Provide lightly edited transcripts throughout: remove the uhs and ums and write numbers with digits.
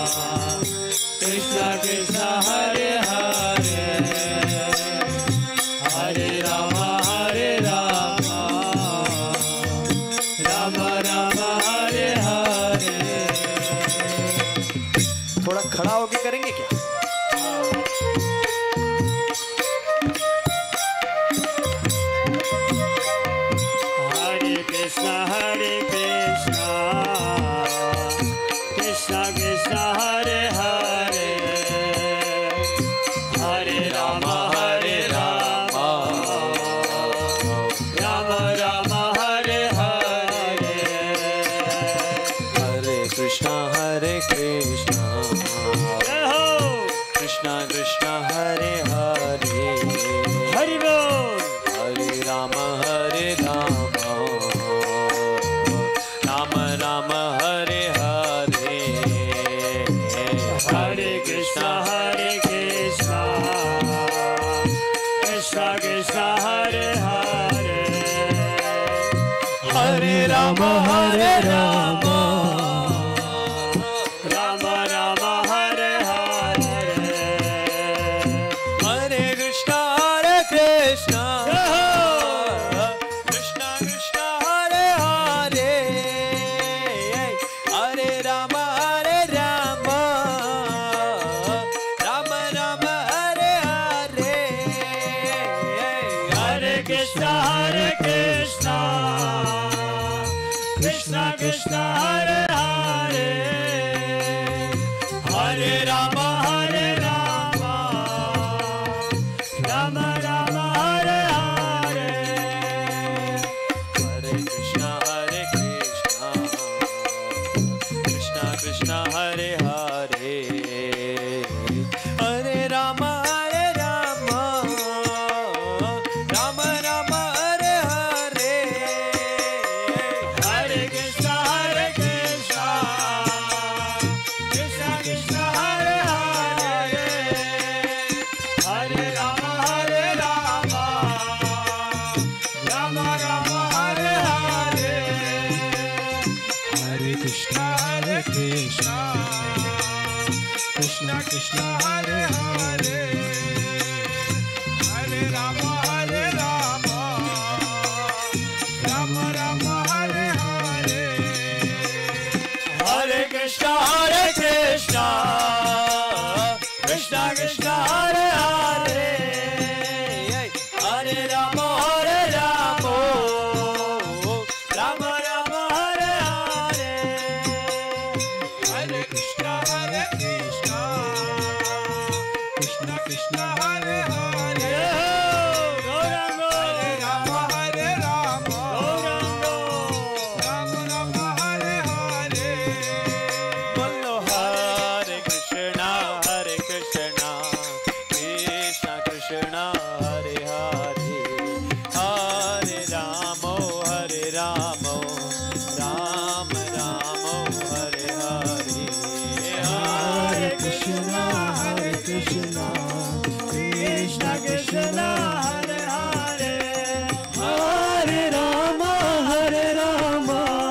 कृष्णा कृष्णा हरे हरे हरे राम राम राम हरे हरे। थोड़ा खड़ा होके करेंगे क्या? हरे कृष्णा कृष्णा कृष्णा हरे हरे हरे राम राम राम हरे हरे। हरे कृष्णा कृष्णा कृष्णा हरे हरे हरि बोल। हरे राम राम राम हरे हरे। हरे कृष्णा कृष्णा कृष्णा हरे हरे हरे राम राम राम राम हरे हरे। हरे कृष्णा कृष्णा कृष्णा कृष्णा हरे हरे हरे राम राम राम हरे हरे। हरे कृष्णा कृष्णा कृष्णा हरे हरे हरे राम राम राम हरे हरे। हरे कृष्णा कृष्णा कृष्णा हरे हरे हरे राम राम राम हरे हरे। हरे कृष्णा कृष्णा कृष्णा हरे हरे हरे राम राम राम हरे हरे। हरे कृष्णा कृष्णा कृष्णा हरे हरे हरे राम राम राम हरे हरे। हरे कृष्णा कृष्णा कृष्णा हरे हरे हरे राम राम राम हरे हरे। हरे कृष्णा कृष्णा हरे हरे गौरांगो हरे राम गौरांगो राम हरे हरे। बोलो हरे कृष्णा कृष्णा कृष्णा हरे हरे हरे राम राम हरे हरे। हरे कृष्णा कृष्णा कृष्णा हरे हरे हरे राम राम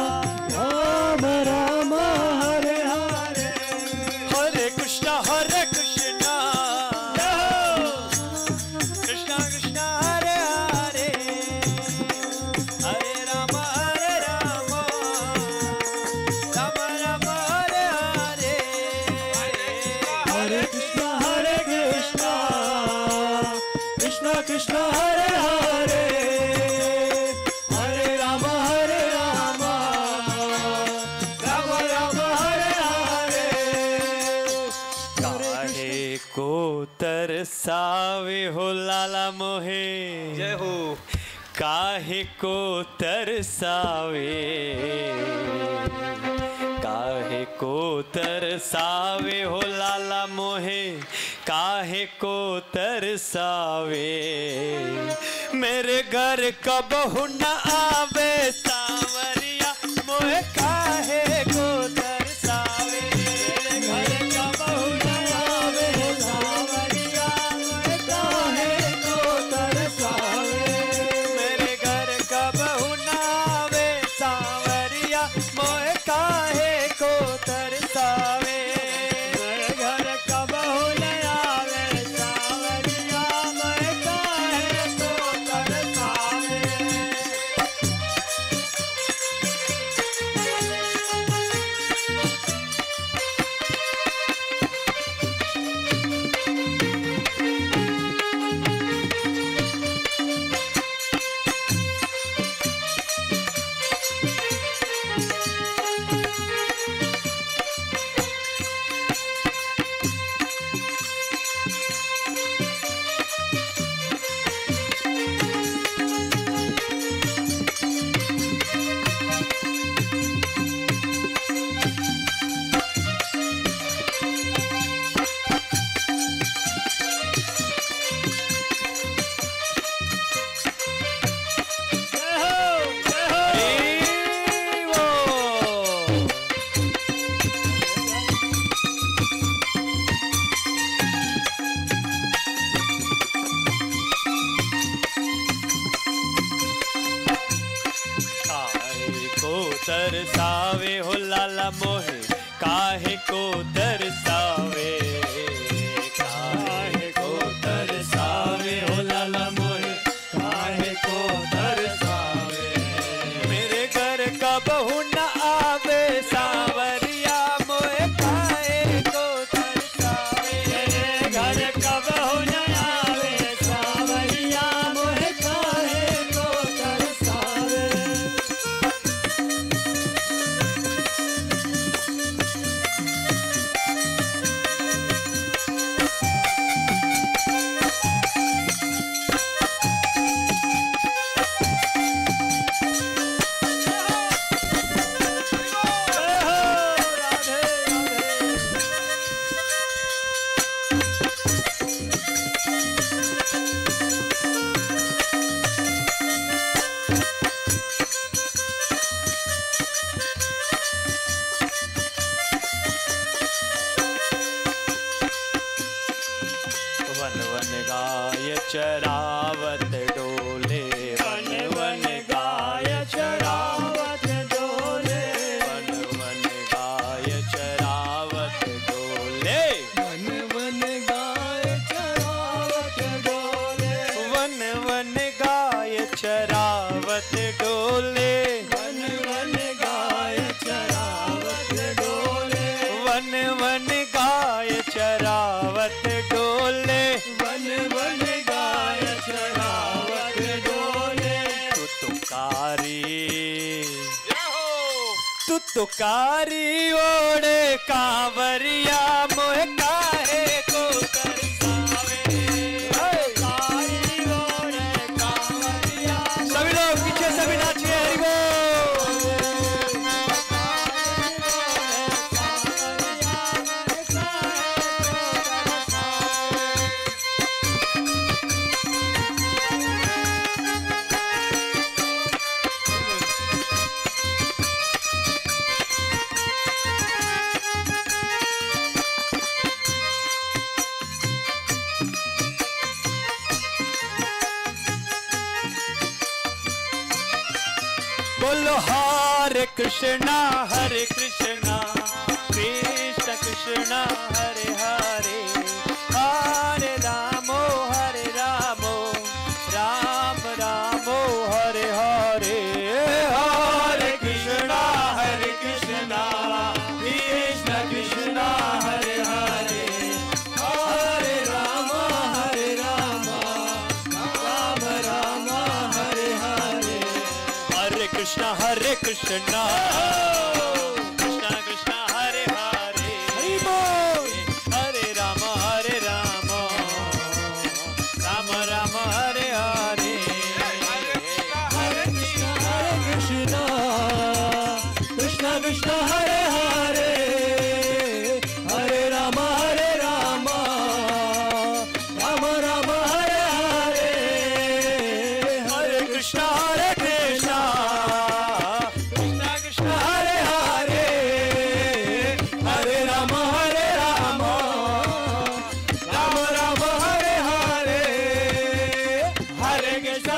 राम हरे हरे। हरे कृष्णा कृष्णा कृष्णा हरे हरे हरे राम राम हरे हरे। हरे कृष्णा कृष्णा हरे हरे हरे राम राम हरे हरे। काहे को तरसावे हो लाला मोहे। जय हो। काहे को तरसावे काहे को तरसावे हो लाला मोहे। काहे को तरसावे मेरे घर कबहू न आवे सावरिया मोहे। काहे को तरसावे मेरे घर कबहू न आवे सावरिया मोहे। काहे को तरसावे मेरे घर कबहू न आवे सावरिया मोहे। काहे को तरसावे तरसावे, काहे को तरसावे हो लाला मोहे, काहे को तरसावे। मेरे घर का बहू न आवे सावरिया मोहे, काहे को तरसावे। मेरे घर का बहू न आवे सावरिया मोहे, काहे को तरसावे। वन वन गाय चरावत डोले, वन वन गाय चरावत डोले, वन वन गाय चरावत डोले, वन वन गाय चरावत डोले, वन वन गाय चरावत डोले, वन वन गाय चरावत डोले, वन वन गाय चरावत डोले। वन वन गाय चरावत डोले। तू तुकारी ओढ़े कांवरिया मोहे, काहे को तरसावे। कारी ओढ़े कांवरिया सभी लोग पीछे सभी नाचिए, हरि बोल। बोलो हरे कृष्णा कृष्ण कृष्ण हरे हरे, हरे रामो राम रामो हरे हरे। हरे कृष्णा कृष्ण कृष्ण हरे हरे, हरे राम राम राम हरे हरे। हरे कृष्णा कृष्ण कृष्ण हरे हरे, हरे राम राम राम हरे हरे। हरे कृष्ण कृष्ण कृष्ण हरे हरे, हरे राम राम राम हरे हरे। हरे कृष्णा कृष्ण कृष्ण हरे हरे, हरे राम राम राम हरे हरे। हरे कृष्ण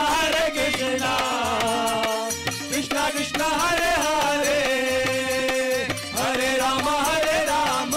कृष्ण कृष्ण हरे हरे, हरे राम राम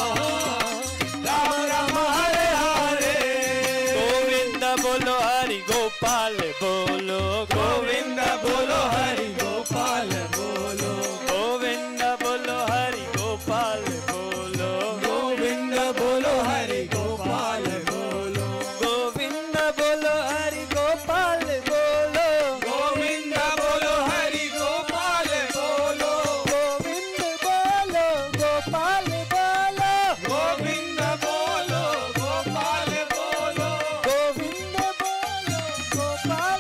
हरे हरे। गोविंद बोलो हरि गोपाल बोलो, गोविंद बोलो हरि गोपाल बोलो, गोविंद बोलो हरि गोपाल बोलो, गोविंद बोलो हरि गोपाल बोलो, गोविंद बोलो हरि गोपाल बोलो, गोविंद बोलो हरि गोपाल बोलो, गोविंद बोलो गोपाल बोलो, गोविंद बोलो गोपाल बोलो, गोविंद बोलो गोपाल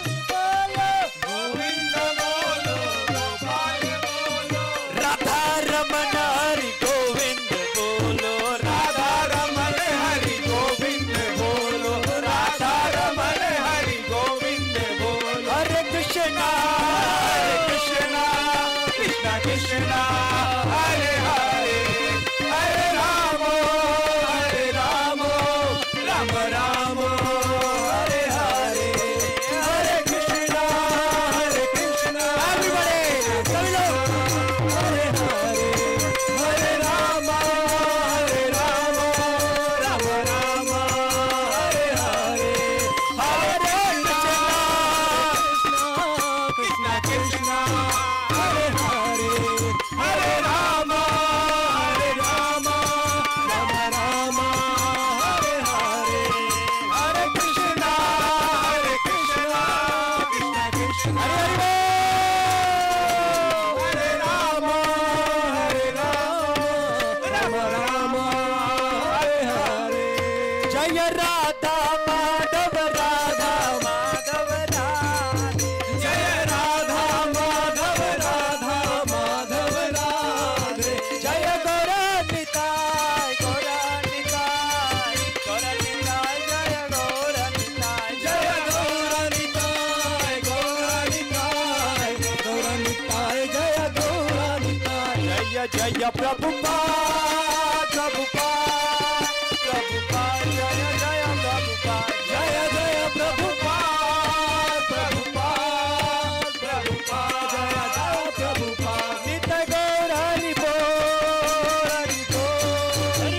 जय राधा माधव राधा माधव राधे जय राधा माधव राधा माधव राधे जय गौरानिताय गौरानिताय गौरानिताय जय गौरानिताय जय गौरानिताय गौरानिताय गौरानिताय जय गौरानिताय जय जय प्रभुपाद प्रभुपाद प्रभुपाद जय जय प्रभुपाद जय जय प्रभुपाद प्रभुपाद प्रभुपाद जय जय प्रभुपाद नित्य गौर हरि बोल हरि बोल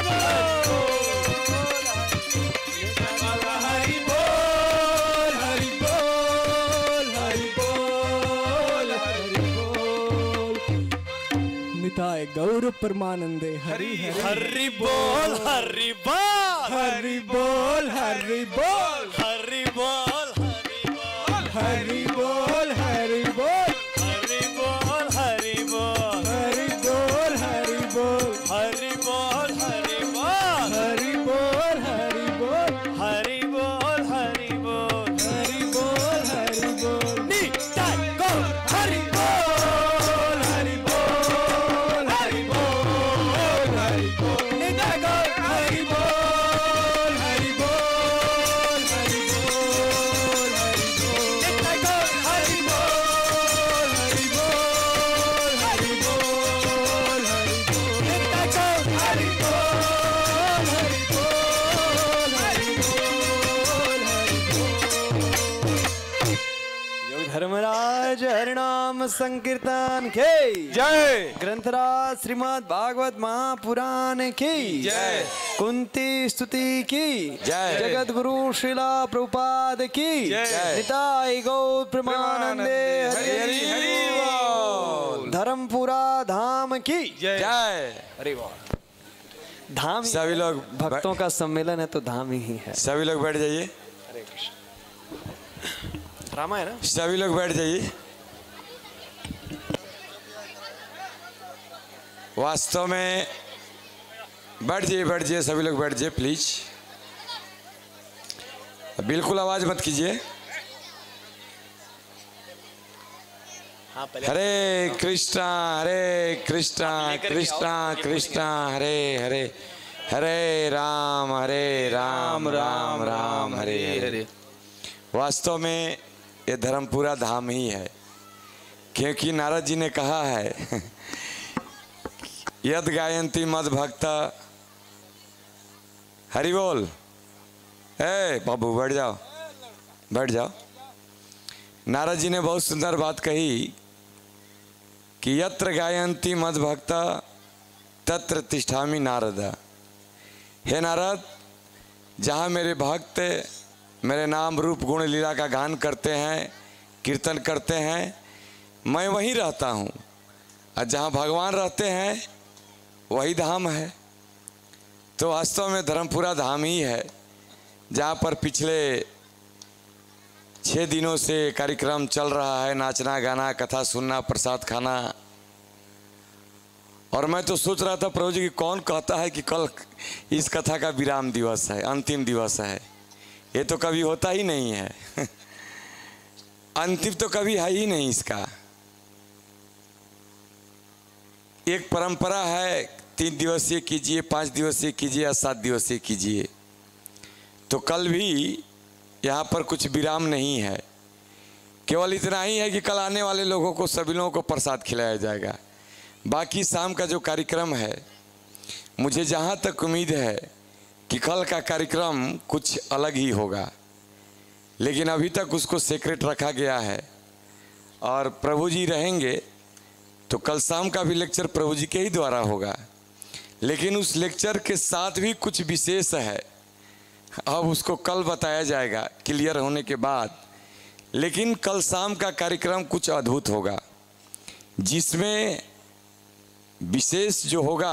हरि बोल हरि बोल हरि बोल हरि बोल निताय गौर परमानंदे हरि हरि बोल हरि बोल हरि बोल हरि बोल हरि बोल हरि बोल हरि बोल हरि बोल हरि बोल हरि बोल हरि बोल हरि बोल हरि बोल हरि बोल हरि बोल हरि बोल हरि बोल हरि बोल हरि बोल नित्य गौर हरि बोल हरि बोल हरि बोल हरि बोल नित्य गौर हरि बोल हरि बोल हरि बोल हरि बोल नित्य गौर हरि बोल हरि बोल हरि बोल हरि बोल नित्य गौर हरि बोल हरि बोल हरि बोल हरि बोल योग धर्मराज हरिनाम संकीर्तन के जय ग्रंथराज श्रीमद् भागवत महापुराण की जय। कुंती स्तुति की जय। जगत गुरु श्रीला प्रभुपाद की जय। निताय गौर प्रेमानंदे हरि हरि हरि बोल धर्मपुरा धाम की जय अरे वाह धाम ही सभी है। लोग भक्तों का सम्मेलन है तो धाम ही है। सभी लोग बैठ जाइए ड्रामा है ना। सभी लोग बैठ जाइए वास्तव में बैठ जाइए सभी लोग बैठ जाइए प्लीज बिल्कुल आवाज मत कीजिए हरे कृष्णा कृष्णा कृष्णा हरे हरे हरे राम राम राम हरे हरे। वास्तव में ये धर्मपुरा धाम ही है क्योंकि नारद जी ने कहा है यद गायंती मद भक्त हरि बोल। ए बाबू बैठ जाओ। नारद जी ने बहुत सुंदर बात कही कि यत्र गायंती मद भक्त तत्र तिष्ठामि नारद। हे नारद जहाँ मेरे भक्त मेरे नाम रूप गुण लीला का गान करते हैं कीर्तन करते हैं मैं वहीं रहता हूँ और जहाँ भगवान रहते हैं वही धाम है। तो वास्तव में धर्मपुरा धाम ही है जहाँ पर पिछले 6 दिनों से कार्यक्रम चल रहा है नाचना गाना कथा सुनना प्रसाद खाना। और मैं तो सोच रहा था प्रभु जी कि कौन कहता है कि कल इस कथा का विराम दिवस है अंतिम दिवस है। ये तो कभी होता ही नहीं है अंतिम तो कभी है ही नहीं इसका। एक परंपरा है 3 दिवसीय कीजिए 5 दिवसीय कीजिए या 7 दिवसीय कीजिए। तो कल भी यहाँ पर कुछ विराम नहीं है केवल इतना ही है कि कल आने वाले लोगों को सभी लोगों को प्रसाद खिलाया जाएगा। बाकी शाम का जो कार्यक्रम है मुझे जहाँ तक उम्मीद है कि कल का कार्यक्रम कुछ अलग ही होगा लेकिन अभी तक उसको सीक्रेट रखा गया है और प्रभु जी रहेंगे तो कल शाम का भी लेक्चर प्रभु जी के ही द्वारा होगा। लेकिन उस लेक्चर के साथ भी कुछ विशेष है अब उसको कल बताया जाएगा क्लियर होने के बाद। लेकिन कल शाम का कार्यक्रम कुछ अद्भुत होगा जिसमें विशेष जो होगा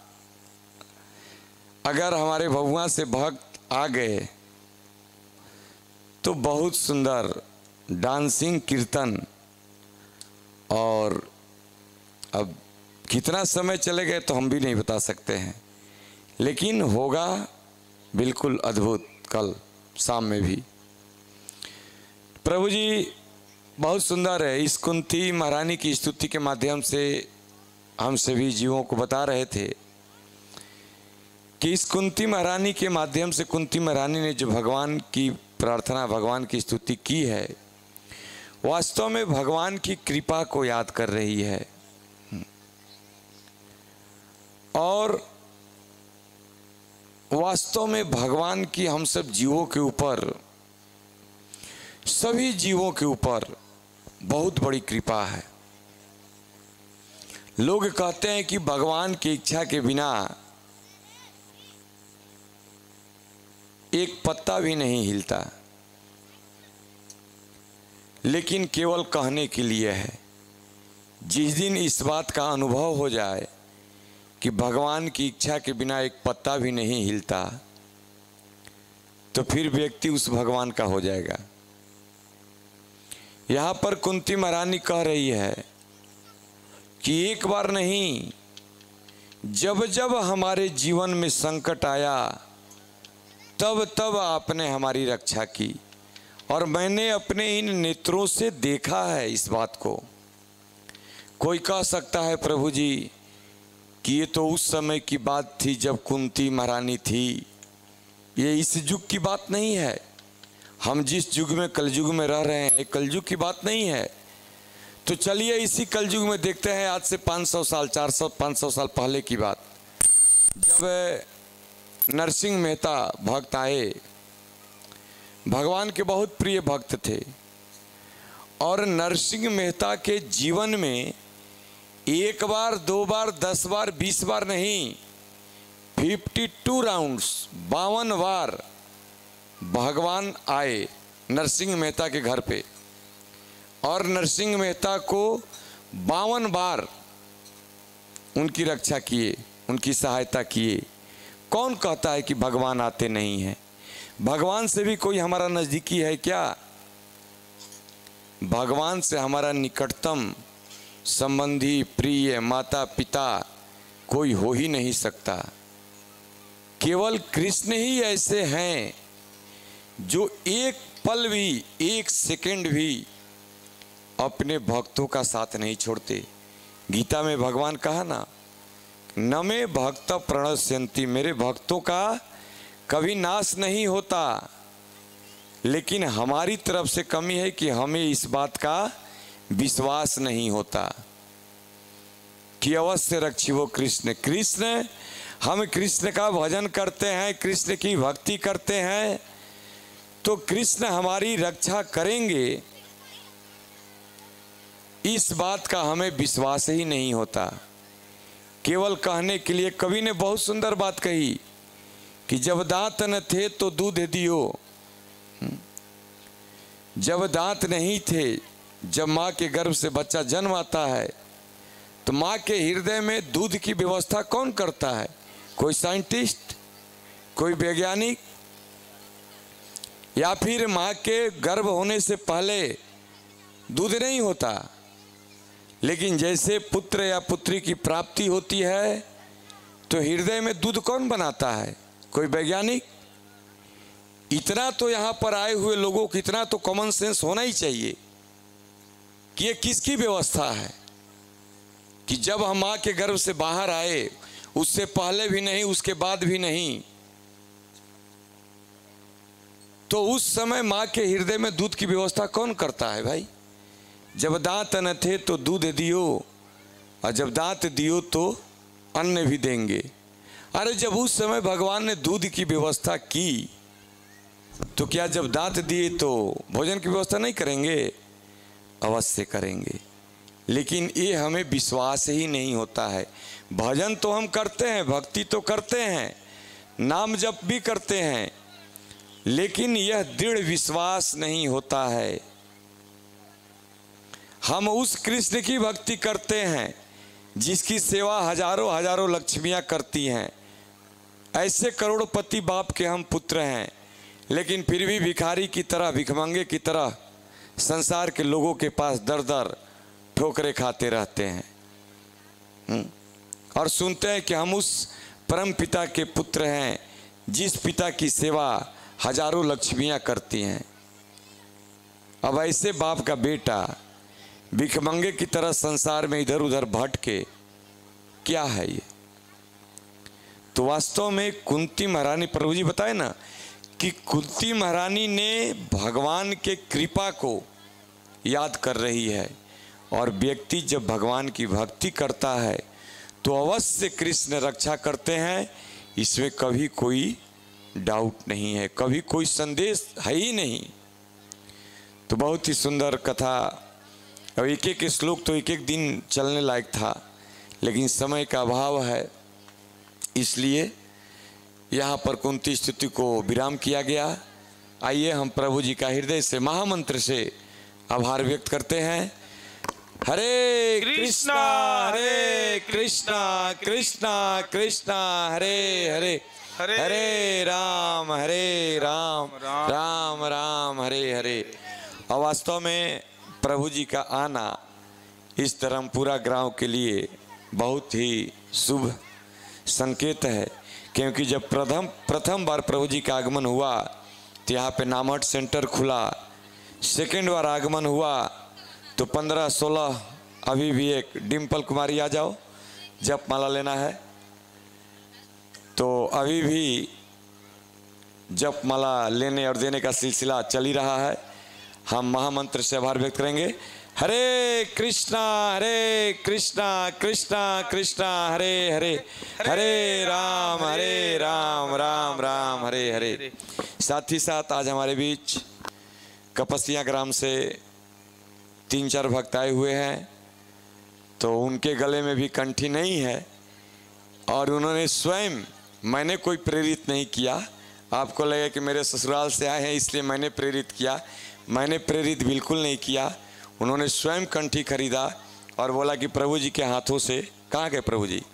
अगर हमारे भगवान से भक्त आ गए तो बहुत सुंदर डांसिंग कीर्तन और अब कितना समय चले गए तो हम भी नहीं बता सकते हैं लेकिन होगा बिल्कुल अद्भुत। कल शाम में भी प्रभु जी बहुत सुंदर है। इस कुंती महारानी की स्तुति के माध्यम से हम सभी जीवों को बता रहे थे कि इस कुंती महारानी के माध्यम से कुंती महारानी ने जो भगवान की प्रार्थना, भगवान की स्तुति की है, वास्तव में भगवान की कृपा को याद कर रही है। और वास्तव में भगवान की हम सब जीवों के ऊपर, सभी जीवों के ऊपर बहुत बड़ी कृपा है। लोग कहते हैं कि भगवान की इच्छा के बिना एक पत्ता भी नहीं हिलता, लेकिन केवल कहने के लिए है। जिस दिन इस बात का अनुभव हो जाए कि भगवान की इच्छा के बिना एक पत्ता भी नहीं हिलता, तो फिर व्यक्ति उस भगवान का हो जाएगा। यहां पर कुंती महारानी कह रही है कि एक बार नहीं, जब जब हमारे जीवन में संकट आया तब तब आपने हमारी रक्षा की, और मैंने अपने इन नेत्रों से देखा है इस बात को। कोई कह सकता है प्रभु जी कि ये तो उस समय की बात थी जब कुंती महारानी थी, ये इस युग की बात नहीं है। हम जिस युग में कलयुग में रह रहे हैं, कलयुग की बात नहीं है। तो चलिए इसी कलयुग में देखते हैं, आज से 500 साल 400-500 साल पहले की बात, जब नरसिंह मेहता भक्त आए, भगवान के बहुत प्रिय भक्त थे, और नरसिंह मेहता के जीवन में एक बार, 2 बार, 10 बार, 20 बार नहीं, 52 राउंड्स, 52 बार भगवान आए नरसिंह मेहता के घर पे, और नरसिंह मेहता को 52 बार उनकी रक्षा किए, उनकी सहायता किए। कौन कहता है कि भगवान आते नहीं हैं? भगवान से भी कोई हमारा नज़दीकी है क्या? भगवान से हमारा निकटतम संबंधी, प्रिय, माता पिता कोई हो ही नहीं सकता। केवल कृष्ण ही ऐसे हैं जो एक पल भी, एक सेकंड भी अपने भक्तों का साथ नहीं छोड़ते। गीता में भगवान कहा ना, न मे भक्त प्रणश्यन्ति, मेरे भक्तों का कभी नाश नहीं होता। लेकिन हमारी तरफ से कमी है कि हमें इस बात का विश्वास नहीं होता कि अवश्य रक्षिवो कृष्ण। कृष्ण, हम कृष्ण का भजन करते हैं, कृष्ण की भक्ति करते हैं, तो कृष्ण हमारी रक्षा करेंगे, इस बात का हमें विश्वास ही नहीं होता। केवल कहने के लिए कवि ने बहुत सुंदर बात कही कि जब दांत न थे तो दूध दियो। जब दांत नहीं थे, जब माँ के गर्भ से बच्चा जन्म आता है, तो माँ के हृदय में दूध की व्यवस्था कौन करता है? कोई साइंटिस्ट, कोई वैज्ञानिक, या फिर माँ के गर्भ होने से पहले दूध नहीं होता। लेकिन जैसे पुत्र या पुत्री की प्राप्ति होती है, तो हृदय में दूध कौन बनाता है? कोई वैज्ञानिक। इतना तो यहाँ पर आए हुए लोगों को इतना तो कॉमन सेंस होना ही चाहिए कि ये किसकी व्यवस्था है कि जब हम माँ के गर्भ से बाहर आए, उससे पहले भी नहीं, उसके बाद भी नहीं, तो उस समय माँ के हृदय में दूध की व्यवस्था कौन करता है भाई? जब दांत न थे तो दूध दियो, और जब दांत दियो तो अन्न भी देंगे। अरे जब उस समय भगवान ने दूध की व्यवस्था की, तो क्या जब दांत दिए तो भोजन की व्यवस्था नहीं करेंगे? अवश्य करेंगे। लेकिन ये हमें विश्वास ही नहीं होता है। भजन तो हम करते हैं, भक्ति तो करते हैं, नाम जप भी करते हैं, लेकिन यह दृढ़ विश्वास नहीं होता है। हम उस कृष्ण की भक्ति करते हैं जिसकी सेवा हजारों हजारों लक्ष्मियां करती हैं। ऐसे करोड़पति बाप के हम पुत्र हैं, लेकिन फिर भी भिखारी की तरह, भिखमंगे की तरह संसार के लोगों के पास दर दर ठोकरे खाते रहते हैं और सुनते हैं कि हम उस परम पिता के पुत्र हैं जिस पिता की सेवा हजारों लक्ष्मियां करती हैं, अब ऐसे बाप का बेटा भिखमंगे की तरह संसार में इधर उधर भटके, क्या है ये? तो वास्तव में कुंती महारानी, प्रभु जी बताए ना कि कुंती महारानी ने भगवान के कृपा को याद कर रही है, और व्यक्ति जब भगवान की भक्ति करता है तो अवश्य कृष्ण रक्षा करते हैं, इसमें कभी कोई डाउट नहीं है, कभी कोई संदेश है ही नहीं। तो बहुत ही सुंदर कथा, और एक एक श्लोक तो एक एक दिन चलने लायक था, लेकिन समय का अभाव है, इसलिए यहाँ पर कुंती स्तुति को विराम किया गया। आइए हम प्रभु जी का हृदय से महामंत्र से आभार व्यक्त करते हैं। हरे कृष्णा हरे कृष्णा कृष्णा कृष्णा हरे हरे, हरे राम राम राम हरे हरे। और वास्तव में प्रभु जी का आना इस धर्मपुरा ग्राम के लिए बहुत ही शुभ संकेत है, क्योंकि जब प्रथम बार प्रभु जी का आगमन हुआ तो यहाँ पे नामहट सेंटर खुला, सेकेंड बार आगमन हुआ तो 15-16, अभी भी एक डिम्पल कुमारी आ जाओ, जप माला लेना है, तो अभी भी जप माला लेने और देने का सिलसिला चल ही रहा है। हम महामंत्र से आभार व्यक्त करेंगे। हरे कृष्णा कृष्णा कृष्णा हरे हरे, हरे राम राम राम हरे हरे। साथ ही साथ आज हमारे बीच कपसिया ग्राम से 3-4 भक्त आए हुए हैं, तो उनके गले में भी कंठी नहीं है, और उन्होंने स्वयं, मैंने कोई प्रेरित नहीं किया, आपको लगे कि मेरे ससुराल से आए हैं इसलिए मैंने प्रेरित किया, मैंने प्रेरित बिल्कुल नहीं किया। उन्होंने स्वयं कंठी खरीदा और बोला कि प्रभु जी के हाथों से, कहाँ गए प्रभु जी?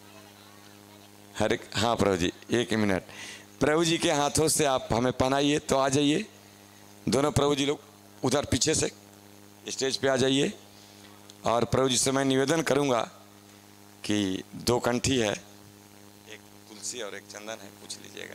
हाँ प्रभु जी, एक मिनट, प्रभु जी के हाथों से आप हमें पहनाइए। तो आ जाइए दोनों प्रभु जी लोग, उधर पीछे से स्टेज पे आ जाइए, और प्रभु जी से मैं निवेदन करूंगा कि 2 कंठी है, एक तुलसी और एक चंदन है, पूछ लीजिएगा।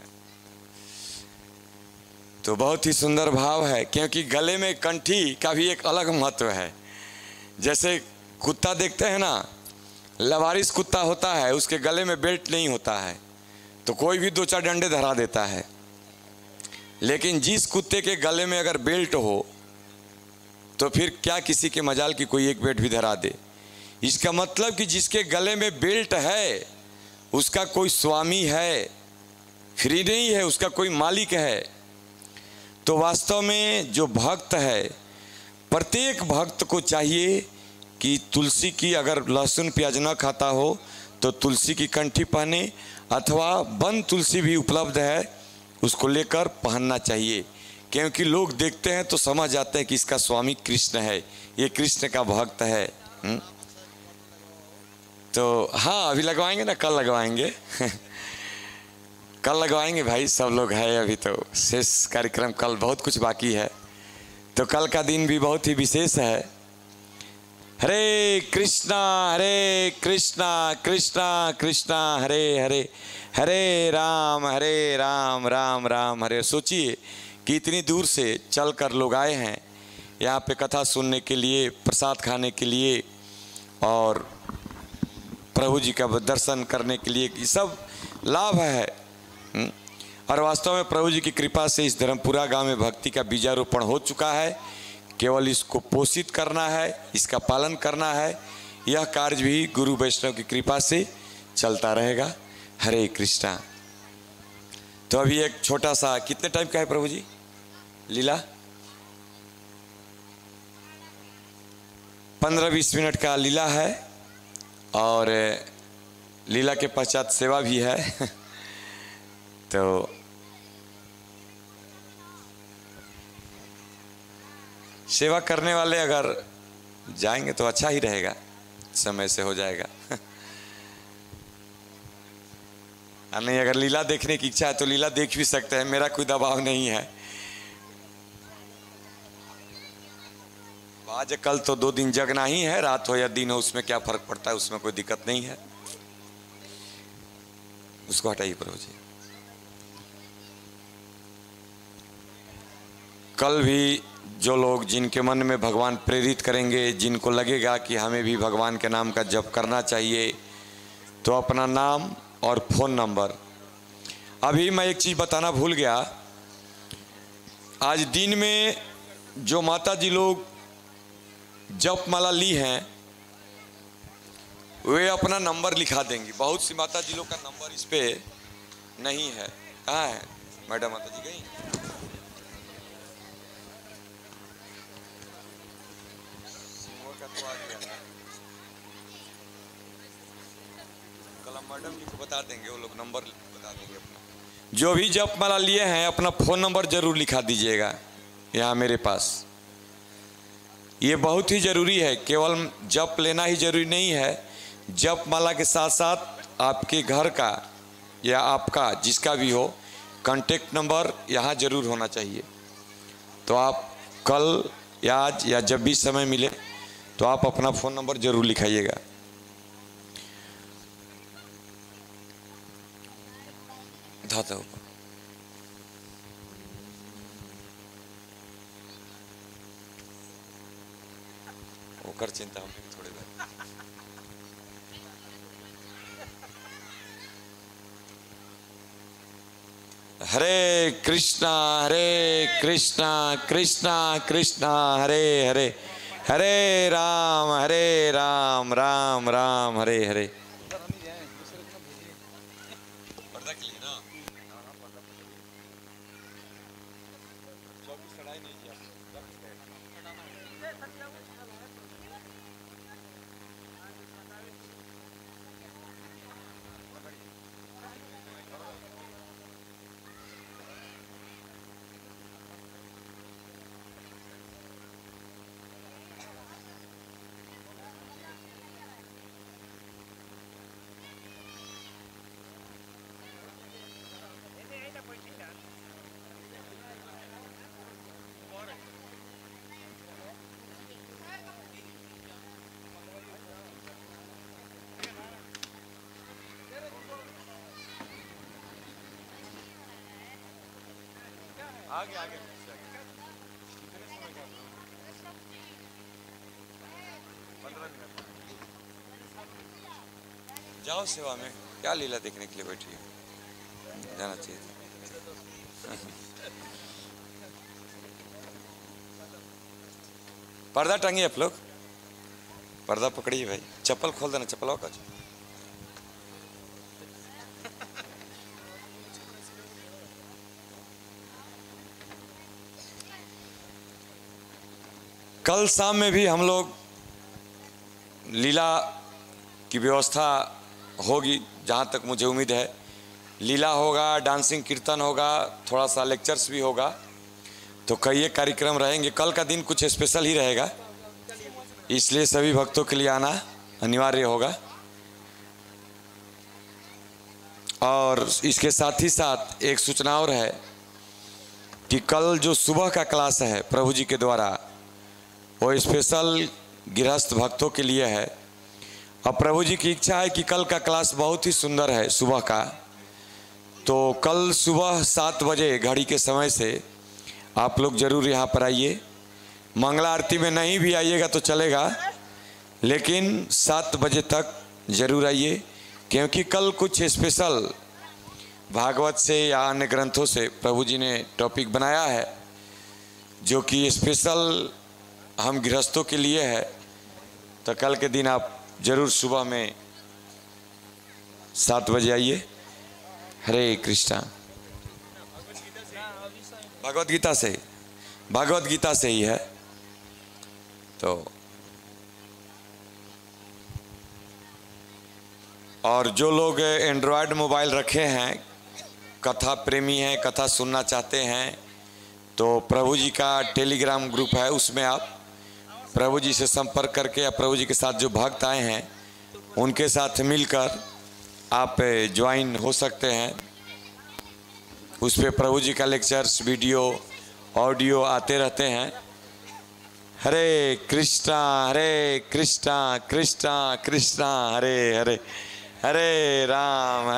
तो बहुत ही सुंदर भाव है, क्योंकि गले में कंठी का भी एक अलग महत्व है। जैसे कुत्ता देखते हैं ना, लवारिस कुत्ता होता है, उसके गले में बेल्ट नहीं होता है, तो कोई भी 2-4 डंडे धरा देता है, लेकिन जिस कुत्ते के गले में अगर बेल्ट हो तो फिर क्या किसी के मजाल की कोई एक बेल्ट भी धरा दे। इसका मतलब कि जिसके गले में बेल्ट है उसका कोई स्वामी है, फ्री नहीं है, उसका कोई मालिक है। तो वास्तव में जो भक्त है, प्रत्येक भक्त को चाहिए कि तुलसी की, अगर लहसुन प्याज न खाता हो तो तुलसी की कंठी पहने, अथवा बंद तुलसी भी उपलब्ध है, उसको लेकर पहनना चाहिए, क्योंकि लोग देखते हैं तो समझ जाते हैं कि इसका स्वामी कृष्ण है, ये कृष्ण का भक्त है। तो हाँ, अभी लगवाएंगे ना, कल लगवाएंगे कल लगवाएंगे भाई, सब लोग हैं, अभी तो शेष कार्यक्रम कल बहुत कुछ बाकी है, तो कल का दिन भी बहुत ही विशेष है। हरे कृष्णा कृष्णा कृष्णा हरे हरे, हरे राम राम राम हरे। सोचिए कि इतनी दूर से चलकर लोग आए हैं यहाँ पे कथा सुनने के लिए, प्रसाद खाने के लिए और प्रभु जी का दर्शन करने के लिए, ये सब लाभ है। और वास्तव में प्रभु जी की कृपा से इस धर्मपुरा गांव में भक्ति का बीजारोपण हो चुका है, केवल इसको पोषित करना है, इसका पालन करना है, यह कार्य भी गुरु वैष्णव की कृपा से चलता रहेगा। हरे कृष्णा। तो अभी एक छोटा सा, कितने टाइम का है प्रभु जी लीला? 15-20 मिनट का लीला है, और लीला के पश्चात सेवा भी है तो सेवा करने वाले अगर जाएंगे तो अच्छा ही रहेगा, समय से हो जाएगा नहीं, अगर लीला देखने की इच्छा है तो लीला देख भी सकते हैं, मेरा कोई दबाव नहीं है। आज कल तो 2 दिन जगना ही है, रात हो या दिन हो, उसमें क्या फर्क पड़ता है, उसमें कोई दिक्कत नहीं है। उसको हटाइए प्रभु जी। कल भी जो लोग जिनके मन में भगवान प्रेरित करेंगे, जिनको लगेगा कि हमें भी भगवान के नाम का जप करना चाहिए, तो अपना नाम और फ़ोन नंबर। अभी मैं एक चीज़ बताना भूल गया, आज दिन में जो माता जी लोग जप माला ली हैं वे अपना नंबर लिखा देंगी। बहुत सी माता जी लोग का नंबर इस पे नहीं है। कहाँ है मैडम? माता जी गई? कल हम मैडम जी को बता देंगे, वो लोग नंबर बता देंगे अपना। जो भी जप माला लिए हैं अपना फ़ोन नंबर जरूर लिखा दीजिएगा यहाँ मेरे पास। ये बहुत ही ज़रूरी है। केवल जप लेना ही ज़रूरी नहीं है, जप माला के साथ साथ आपके घर का या आपका जिसका भी हो कांटेक्ट नंबर यहाँ ज़रूर होना चाहिए। तो आप कल या आज या जब भी समय मिले तो आप अपना फ़ोन नंबर ज़रूर लिखाइएगा। धाता ऊपर कर चिंता हम थोड़े देर। हरे कृष्णा कृष्णा कृष्णा हरे हरे, हरे राम राम राम हरे हरे। पर्दा के लिए ना आगे आगे जाओ सेवा में। क्या लीला देखने के लिए बैठी है? जाना चाहिए था। पर्दा टंगिए आप लोग, पर्दा पकड़िए भाई। चप्पल खोल देना, चप्पल आओ का। कल शाम में भी हम लोग लीला की व्यवस्था होगी, जहाँ तक मुझे उम्मीद है। लीला होगा, डांसिंग कीर्तन होगा, थोड़ा सा लेक्चर्स भी होगा, तो कई कार्यक्रम रहेंगे। कल का दिन कुछ स्पेशल ही रहेगा, इसलिए सभी भक्तों के लिए आना अनिवार्य होगा। और इसके साथ ही साथ एक सूचना और है कि कल जो सुबह का क्लास है प्रभु जी के द्वारा, वो स्पेशल गृहस्थ भक्तों के लिए है। अब प्रभु जी की इच्छा है कि कल का क्लास बहुत ही सुंदर है सुबह का, तो कल सुबह 7 बजे घड़ी के समय से आप लोग ज़रूर यहाँ पर आइए। मंगला आरती में नहीं भी आइएगा तो चलेगा, लेकिन 7 बजे तक ज़रूर आइए, क्योंकि कल कुछ स्पेशल भागवत से या अन्य ग्रंथों से प्रभु जी ने टॉपिक बनाया है, जो कि स्पेशल हम गृहस्थों के लिए है। तो कल के दिन आप जरूर सुबह में 7 बजे आइए। हरे कृष्णा। भगवत गीता से ही है। तो और जो लोग एंड्रॉयड मोबाइल रखे हैं, कथा प्रेमी हैं, कथा सुनना चाहते हैं, तो प्रभु जी का टेलीग्राम ग्रुप है, उसमें आप प्रभु जी से संपर्क करके या प्रभु जी के साथ जो भक्त आए हैं उनके साथ मिलकर आप ज्वाइन हो सकते हैं। उस पर प्रभु जी का लेक्चर्स, वीडियो, ऑडियो आते रहते हैं। हरे कृष्णा कृष्णा कृष्णा हरे हरे, हरे राम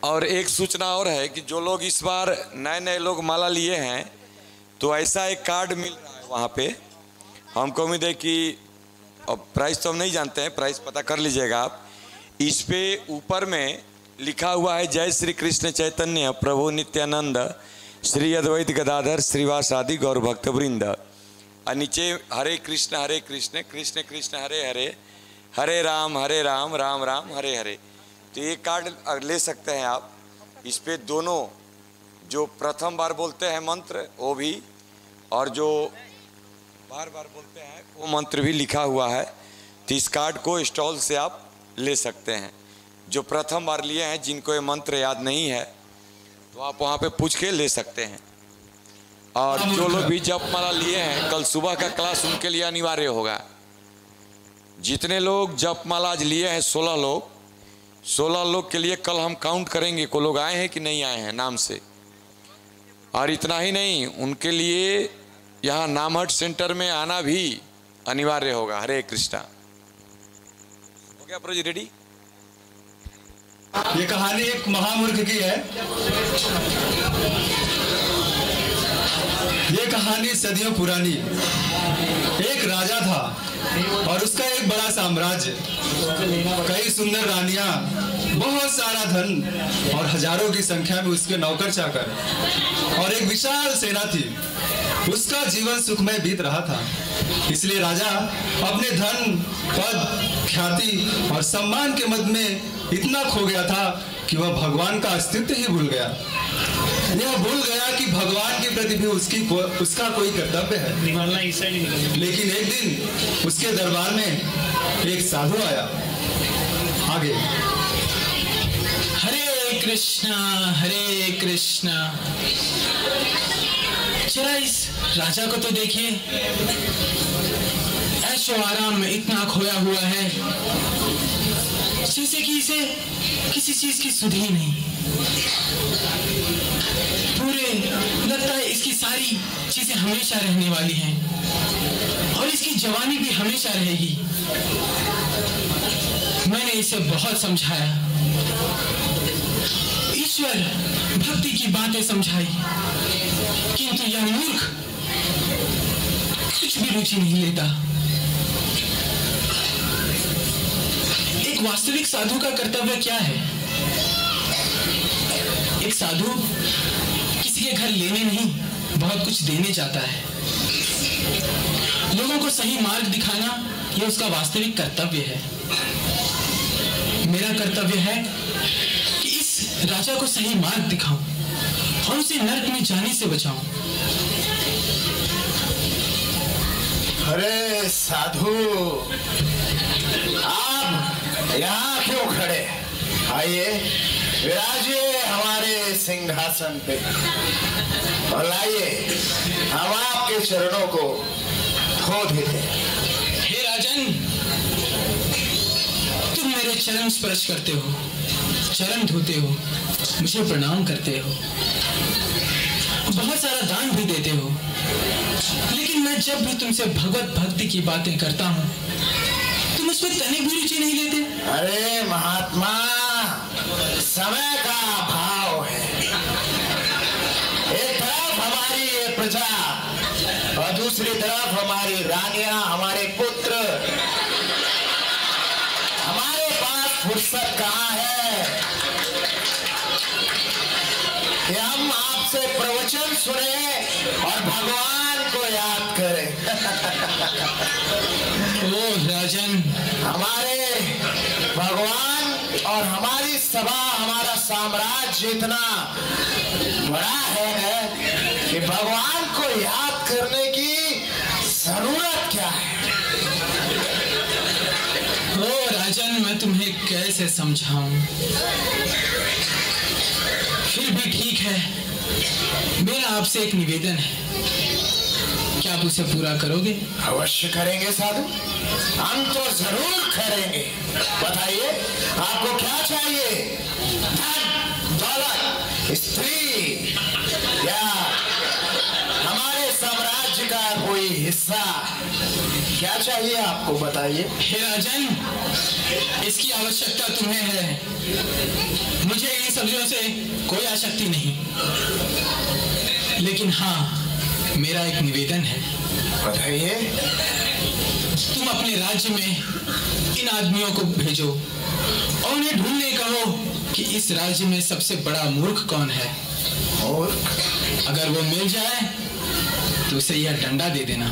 और एक सूचना और है कि जो लोग इस बार नए नए लोग माला लिए हैं तो ऐसा एक कार्ड मिल रहा है वहाँ पे। हमको उम्मीद है कि अब प्राइस तो हम नहीं जानते हैं, प्राइस पता कर लीजिएगा आप। इस पे ऊपर में लिखा हुआ है जय श्री कृष्ण चैतन्य प्रभु नित्यानंद श्री अद्वैत गदाधर श्रीवास आदि गौर भक्त वृंद, और नीचे हरे कृष्ण कृष्ण कृष्ण हरे हरे हरे राम राम राम हरे हरे। तो ये कार्ड ले सकते हैं आप। इस पे दोनों जो प्रथम बार बोलते हैं मंत्र वो भी, और जो बार बार बोलते हैं वो मंत्र भी लिखा हुआ है। तो इस कार्ड को स्टॉल से आप ले सकते हैं। जो प्रथम बार लिए हैं, जिनको ये मंत्र याद नहीं है, तो आप वहाँ पे पूछ के ले सकते हैं। और जो लोग भी जप माला लिए हैं, कल सुबह का क्लास उनके लिए अनिवार्य होगा। जितने लोग जप माला आज लिए हैं 16 लोग के लिए कल हम काउंट करेंगे को लोग आए हैं कि नहीं आए हैं नाम से। और इतना ही नहीं, उनके लिए यहाँ नामहट सेंटर में आना भी अनिवार्य होगा। हरे कृष्णा। हो गया प्रो जी रेडी? ये कहानी एक महामूर्ख की है। ये कहानी सदियों पुरानी। एक राजा था और उसका एक बड़ा साम्राज्य, कई सुंदर रानियां, बहुत सारा धन और हजारों की संख्या में उसके नौकर चाकर और एक विशाल सेना थी। उसका जीवन सुखमय बीत रहा था। इसलिए राजा अपने धन, पद, ख्याति और सम्मान के मद में इतना खो गया था कि वह भगवान का अस्तित्व ही भूल गया। यह भूल गया कि भगवान के प्रति भी उसका कोई कर्तव्य है। लेकिन एक दिन उसके दरबार में एक साधु आया। आगे हरे कृष्णा। जरा इस राजा को तो देखिए, ऐशो आराम में इतना खोया हुआ है जैसे कि इसे किसी चीज की सुध ही नहीं। पूरे लगता है इसकी सारी चीजें हमेशा रहने वाली हैं और इसकी जवानी भी हमेशा रहेगी। मैंने इसे बहुत समझाया, ईश्वर भक्ति की बातें समझाई, किंतु यह मूर्ख कुछ भी रुचि नहीं लेता। एक वास्तविक साधु का कर्तव्य क्या है? एक साधु किसी के घर लेने नहीं, बहुत कुछ देने जाता है। लोगों को सही मार्ग दिखाना यह उसका वास्तविक कर्तव्य है। मेरा कर्तव्य है कि इस राजा को सही मार्ग दिखाऊं और उसे नरक में जाने से बचाऊं। अरे साधु, आप यहाँ क्यों खड़े? आइए, विराजिए हमारे सिंहासन पे और लाइए, हम आपके चरणों को धो देते हैं। हे राजन, तुम मेरे चरण स्पर्श करते हो, चरण धोते हो, मुझे प्रणाम करते हो, बहुत सारा दान भी देते हो, लेकिन मैं जब भी तुमसे भगवत भक्ति की बातें करता हूँ तुम उस पर तनिक भी रुचि नहीं लेते। अरे महात्मा, समय का अभाव है। एक तरफ हमारी ये प्रजा और दूसरी तरफ हमारी रानियां, हमारे पुत्र। हमारे पास फुर्सत कहाँ है कि हम आपसे प्रवचन सुने और भगवान को याद करें। ओ राजन, हमारे भगवान और हमारी सभा, हमारा साम्राज्य इतना बड़ा है कि भगवान को याद करने की जरूरत क्या है? ओ राजन, मैं तुम्हें कैसे समझाऊं? फिर भी ठीक है, मेरा आपसे एक निवेदन है, क्या आप उसे पूरा करोगे? अवश्य करेंगे साधु, हम तो जरूर करेंगे। बताइए, आपको क्या चाहिए? धन, दौलत, स्त्री या हमारे साम्राज्य का कोई हिस्सा? क्या चाहिए आपको, बताइए। हे राजन, इसकी आवश्यकता तुम्हें है, मुझे इन सब्जियों से कोई आसक्ति नहीं। लेकिन हाँ, मेरा एक निवेदन है। बताइए। तुम अपने राज्य में इन आदमियों को भेजो और उन्हें ढूंढने कहो कि इस राज्य में सबसे बड़ा मूर्ख कौन है। मूर्ख? अगर वो मिल जाए तो उसे यह डंडा दे देना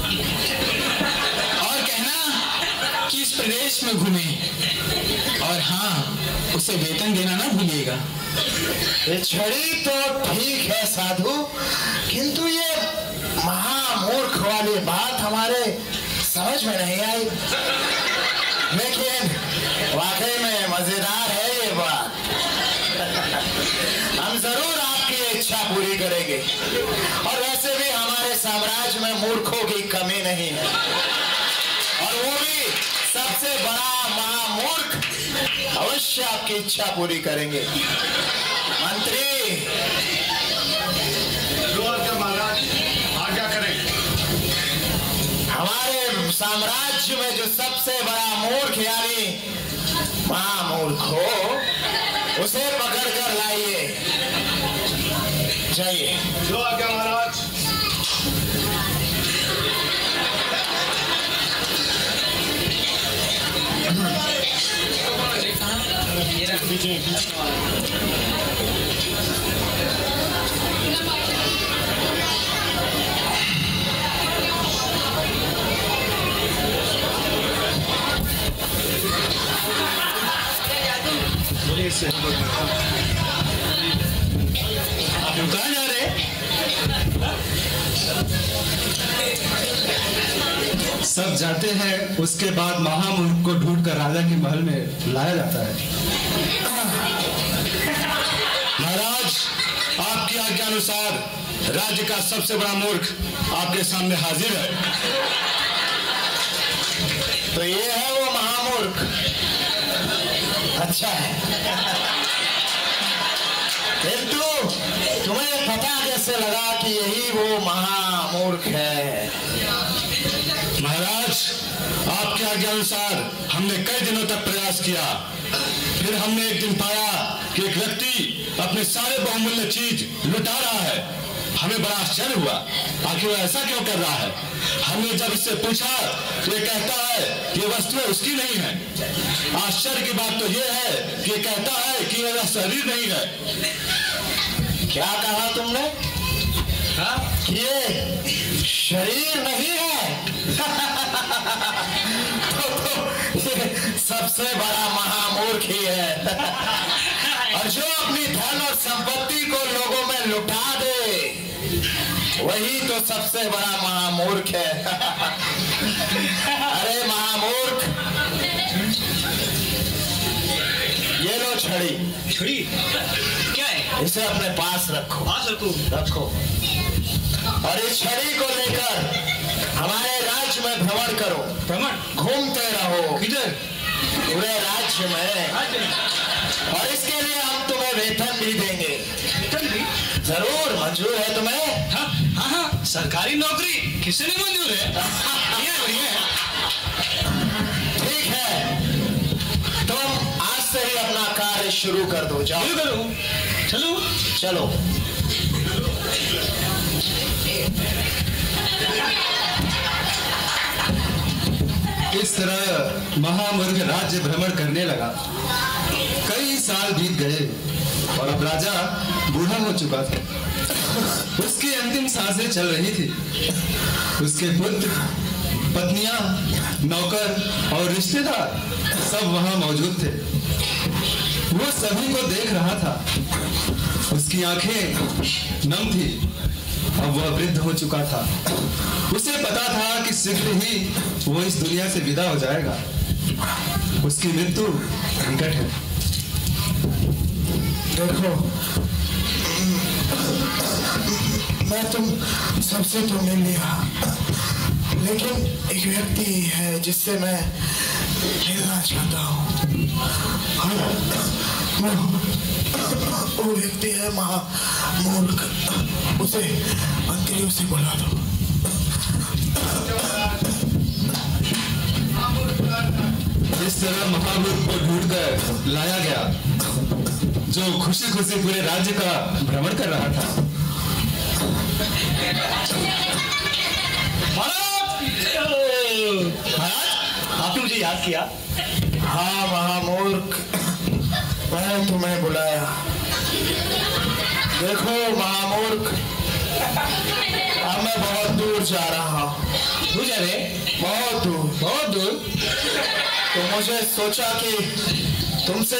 और कहना कि इस प्रदेश में घूमे, और हाँ, उसे वेतन देना ना भूलिएगा। ये छड़ी तो ठीक है साधु, किंतु ये महामूर्ख वाली बात हमारे समझ में नहीं आई। लेकिन वाकई में मजेदार है ये बात। हम जरूर आपकी इच्छा पूरी करेंगे, और वैसे भी हमारे साम्राज्य में मूर्खों की कमी नहीं है, और वो भी सबसे बड़ा महामूर्ख। अवश्य आपकी इच्छा पूरी करेंगे। मंत्री, महाराज आज्ञा करें। हमारे साम्राज्य में जो सबसे बड़ा मूर्ख यानी महामूर्ख हो, उसे पकड़ कर लाइए। जाइए। जो आज्ञा महाराज। आप कहाँ जा रहे? सब जाते हैं, उसके बाद महामूर्ख को ढूंढकर राजा के महल में लाया जाता है। महाराज, आपकी आज्ञा अनुसार राज्य का सबसे बड़ा मूर्ख आपके सामने हाजिर है। तो ये है वो महामूर्ख। अच्छा है, किंतु तुम्हें पता कैसे लगा कि यही वो महामूर्ख है? महाराज, आपके आज्ञा अनुसार हमने कई दिनों तक प्रयास किया, फिर हमने एक दिन पाया कि एक व्यक्ति अपने सारे बहुमूल्य चीज लुटा रहा है। हमें बड़ा आश्चर्य हुआ, आखिर वो ऐसा क्यों कर रहा है। हमने जब इससे पूछा तो ये कहता है कि ये वस्तुएं उसकी नहीं है। आश्चर्य की बात तो ये है कि ये कहता है कि मेरा शरीर नहीं है। क्या कहा तुमने? ये शरीर नहीं है? तो ये सबसे बड़ा महामूर्ख ही है। और जो अपनी धन और संपत्ति को लोगों में लुटा दे, वही तो सबसे बड़ा महामूर्ख है। अरे महामूर्ख, ये लो छड़ी। छुरी क्या है? इसे अपने पास रखो। पास रखो? रखो। और इस छड़ी को लेकर हमारे राज्य में भ्रमण करो। भ्रमण? घूमते रहो। किधर? पूरे राज्य में। और इसके लिए हम तुम्हें वेतन भी देंगे। वेतन भी? जरूर। मंजूर है तुम्हें? हाँ हाँ हाँ, सरकारी नौकरी किसे नहीं मंजूर है? बढ़िया है। ठीक है, तुम आज से ही अपना कार्य शुरू कर दो। जाओ। शुरू करो। चलो चलो। इस तरह महामूर्ख राज्य भ्रमण करने लगा। कई साल बीत गए और अब राजा बूढ़ा हो चुका था। उसकी अंतिम सांसें चल रही थी। उसके पुत्र, पत्नियां, नौकर और रिश्तेदार सब वहां मौजूद थे। वो सभी को देख रहा था। उसकी आंखें नम थी। अब वह वृद्ध हो चुका था। उसे पता था कि शीघ्र ही वो इस दुनिया से विदा हो जाएगा। उसकी मृत्यु निकट है। देखो, मैं तुम सबसे तो मिल लिया, लेकिन एक व्यक्ति है जिससे मैं मिलना चाहता हूँ। वो व्यक्ति है महामूर्ख। उसे मंत्रियों से बुला दो। इस तरह महामूर्ख को ढूंढ कर लाया गया, जो खुशी खुशी पूरे राज्य का भ्रमण कर रहा था। महाराज, आपने मुझे याद किया? हाँ महामूर्ख, मैंने तुम्हें बुलाया। देखो महामूर्ख, अब मैं बहुत दूर जा रहा हूँ। दूर जा रहे? बहुत दूर। बहुत दूर? तो मुझे सोचा कि तुमसे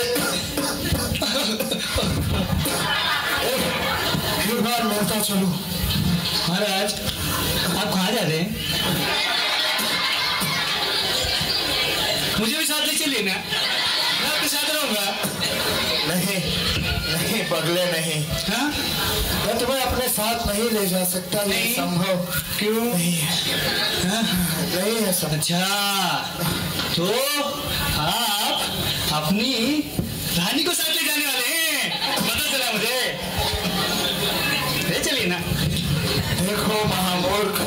एक बार मिलता चलूं। महाराज, आप कहाँ जा रहे हैं? मुझे भी साथ ले चलिए ना, मैं आपके साथ रहूंगा। नहीं नहीं पगले नहीं, हाँ? मैं तुम्हें अपने साथ नहीं ले जा सकता, ये नहीं। संभव क्यों? नहीं है। हाँ? नहीं है संभव। अच्छा, तो आप अपनी रानी को साथ ले जाने वाले हैं, पता चला मुझे। ले चलिए ना। देखो महामूर्ख,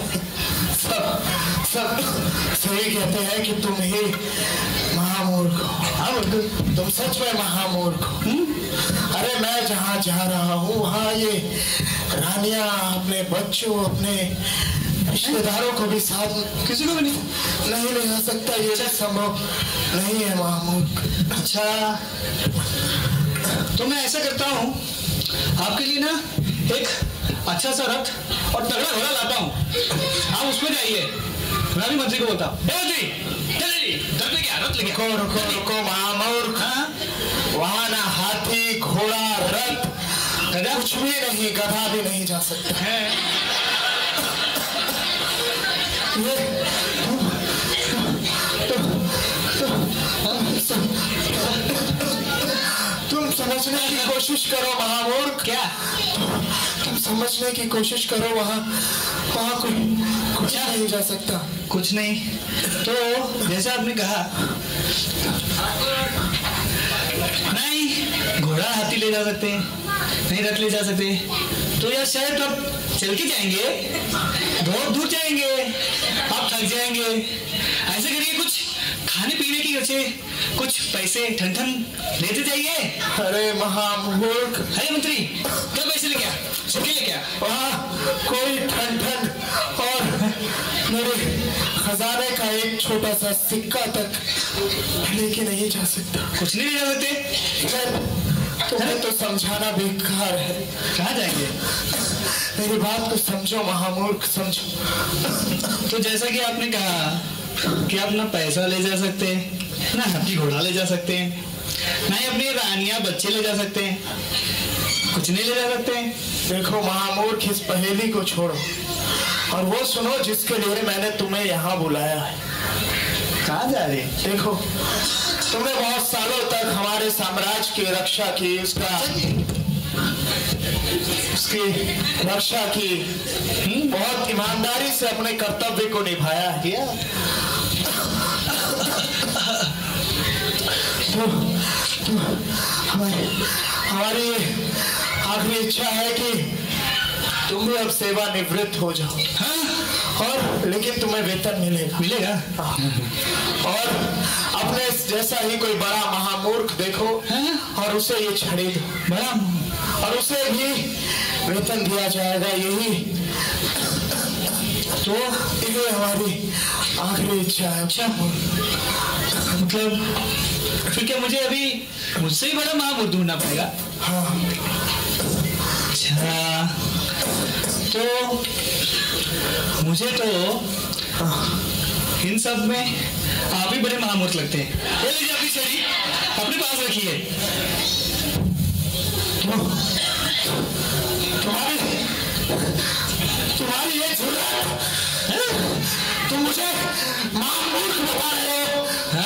सब सही कहते हैं कि तुम ही महामूर्ख हो। तुम सच में महामूर्ख हो। अरे मैं जहाँ जा रहा हूँ वहाँ ये रानियां अपने बच्चों, अपने रिश्तेदारों को भी साथ किसी को भी नहीं ले जा सकता, ये संभव नहीं है महामूर्ख। अच्छा, तो मैं ऐसा करता हूँ, आपके लिए ना एक अच्छा सा रथ और तगड़ा घोड़ा लाता हूँ, आप उसमें जाइए। मैं भी मंत्री को बोलता हूँ, मंत्री चलिए, रथ लेके आ, रथ लेके आ। रुको महामूर्ख, वहाँ ना हाथी, घोड़ा, रथ, गधा? कुछ भी नहीं, गधा भी नहीं जा सकता है। तुम समझने की कोशिश करो महामूर्ख। क्या? तुम समझने की कोशिश करो, वहाँ कुछ नहीं जा सकता। कुछ नहीं, तो जैसा आपने कहा, नहीं घोड़ा हाथी ले जा सकते हैं, नहीं रथ ले जा सकते, तो यार शायद आप चल के जाएंगे, बहुत दूर जाएंगे, आप थक जाएंगे। ऐसे करिए, कुछ खाने पीने की बचे कुछ पैसे ठन लेते जाइए। अरे महामूर्ख, अरे मंत्री, क्या पैसे लेके आ, सिक्के लेके आ। वहाँ कोई ठन और मेरे खजाने का एक छोटा सा सिक्का तक लेके नहीं जा सकता। कुछ नहीं ले जा सकते? तुम्हें तो समझाना बेकार है। कहाँ जाएंगे? मेरी बात को समझो महामूर्ख, समझो। तो जैसा कि आपने कहा कि आप ना पैसा ले जा सकते हैं, ना हाथी घोड़ा ले जा सकते हैं, ना ही अपनी रानियां बच्चे ले जा सकते हैं, कुछ नहीं ले जा सकते हैं। देखो महामूर्ख, इस पहेली को छोड़ो और वो सुनो जिसके लिए मैंने तुम्हें यहाँ बुलाया है। कहाँ जा रहे? देखो, तुमने बहुत सालों तक हमारे साम्राज्य की रक्षा की, उसकी रक्षा की, बहुत ईमानदारी से अपने कर्तव्य को निभाया है। तो हमारी आखिरी इच्छा है कि तुम भी अब सेवा निवृत्त हो जाओ। और लेकिन तुम्हें वेतन मिलेगा। और अपने जैसा ही कोई बड़ा महामूर्ख देखो और उसे ये छड़ी दो, बड़ा, और उसे भी वेतन दिया जाएगा। यही तो ये हमारी आखिरी इच्छा है। अच्छा, मतलब फिर क्या मुझे अभी मुझसे ही बड़ा महामूर्ख ढूंढना पड़ेगा? हाँ। अच्छा, तो मुझे तो इन सब में आप ही बड़े महामूर्ख लगते हैं। ये लीजिए अपनी छड़ी, अपने पास रखिए। तुम्हारी ये जुर्रत, तुम मुझे महामूर्ख बता रहे हो?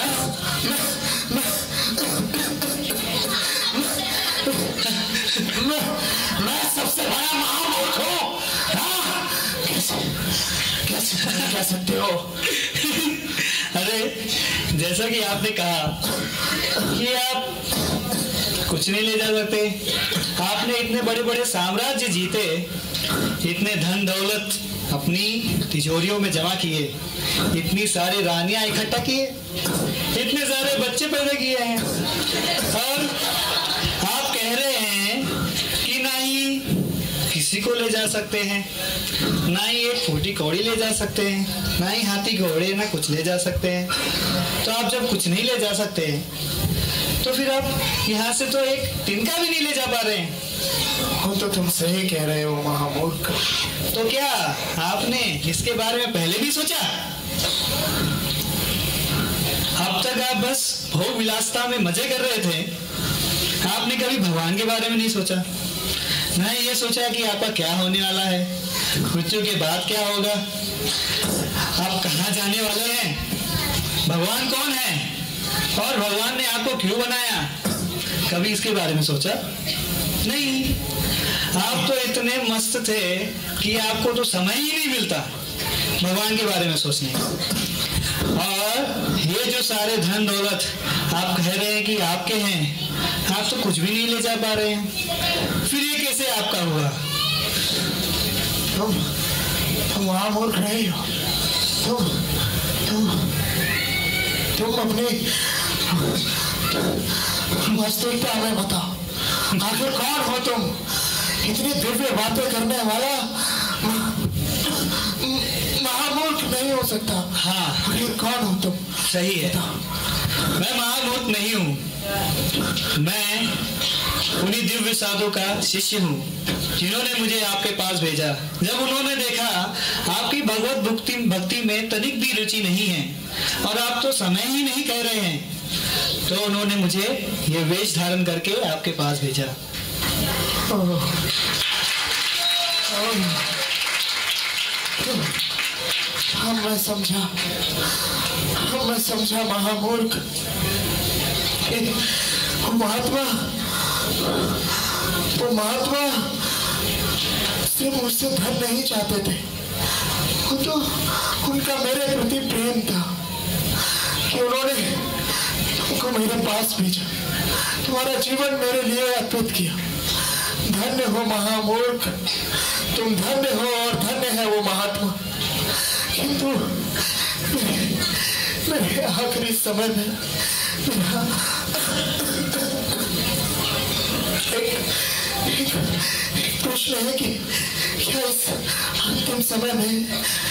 मैं सबसे बड़ा महामूर्ख हूँ। कैसे कह सकते हो? अरे जैसा कि आपने कहा कि आप कुछ नहीं ले जा सकते, आपने इतने बड़े बड़े साम्राज्य जीते, इतने धन दौलत अपनी तिजोरियों में जमा किए, इतनी सारी रानियां इकट्ठा किए, इतने सारे बच्चे पैदा किए हैं, और आप कह रहे हैं कि ना ही किसी को ले जा सकते हैं, ना ही एक फूटी कौड़ी ले जा सकते हैं, ना ही हाथी घोड़े, ना कुछ ले जा सकते हैं। तो आप जब कुछ नहीं ले जा सकते हैं तो फिर आप यहाँ से तो एक तिनका भी नहीं ले जा पा रहे हैं। वो तो तुम सही कह रहे हो महामूर्ख। तो क्या आपने इसके बारे में पहले भी सोचा? अब तक आप बस भोग विलासता में मजे कर रहे थे, आपने कभी भगवान के बारे में नहीं सोचा, ना ही ये सोचा कि आपका क्या होने वाला है, मृत्यु के बाद क्या होगा, आप कहाँ जाने वाले हैं, भगवान कौन है और भगवान ने आपको क्यों बनाया, कभी इसके बारे में सोचा? नहीं। आप तो इतने मस्त थे कि आपको तो समय ही नहीं मिलता भगवान के बारे में सोचने का। और ये जो सारे धन दौलत आप कह रहे हैं कि आपके हैं, आप तो कुछ भी नहीं ले जा पा रहे हैं, फिर ये कैसे आपका हुआ? तुम महामूर्ख नहीं हो। तुम अपनी वास्तविकता हमें बताओ, आखिर कौन हो तुम? इतनी दिव्य बातें करने वाला महामूर्ख नहीं हो सकता। हाँ, आखिर कौन हो तुम? सही है, मैं महामूर्ख नहीं हूँ, मैं उन्हीं दिव्य साधु का शिष्य हूँ जिन्होंने मुझे आपके पास भेजा। जब उन्होंने देखा आपकी भगवत भक्ति में तनिक भी रुचि नहीं है और आप तो समय ही नहीं कह रहे हैं, तो उन्होंने मुझे ये वेश धारण करके आपके पास भेजा। मैं समझा महामूर्ख। महात्मा सिर्फ मुझसे धन नहीं चाहते थे, वो तो उनका मेरे प्रति प्रेम था कि उन्होंने तुमको मेरे पास भेजा, तुम्हारा जीवन मेरे लिए अर्पित किया। धन्य हो महामूर्ख, तुम धन्य हो और धन्य है वो महात्मा। किंतु मेरे आखिरी समय में एक प्रश्न है कि क्या इस अंतिम समय में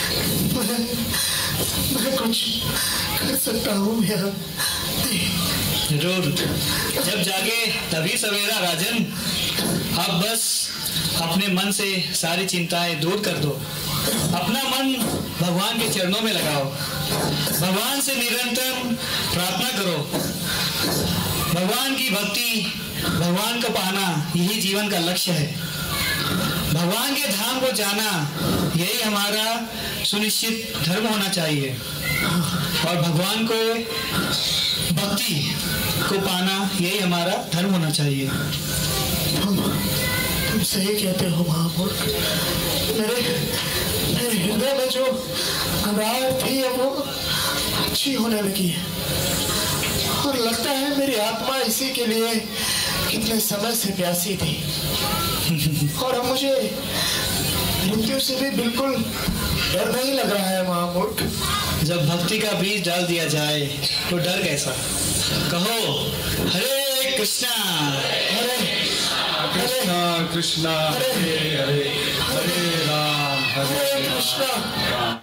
मैं कुछ कर सकता हूँ या जरूर, जब जागे तभी सवेरा राजन। अब बस अपने मन से सारी चिंताएं दूर कर दो, अपना मन भगवान के चरणों में लगाओ, भगवान से निरंतर प्रार्थना करो। भगवान की भक्ति, भगवान को पाना, यही जीवन का लक्ष्य है। भगवान के धाम को जाना, यही हमारा सुनिश्चित धर्म होना चाहिए, और भगवान को भक्ति को पाना, यही हमारा धर्म होना चाहिए। तुम सही कहते हो महामूर्ख। मेरे हृदय में जो घबराहट थी अब वो अच्छी होने लगी है, और लगता है मेरी आत्मा इसी के लिए कितने समय से प्यासी थी, और अब मुझे मृत्यु से भी बिल्कुल डर नहीं लग रहा है महामूर्ख। जब भक्ति का बीज डाल दिया जाए तो डर कैसा? कहो हरे कृष्णा कृष्णा कृष्णा हरे हरे, हरे राम हरे कृष्णा।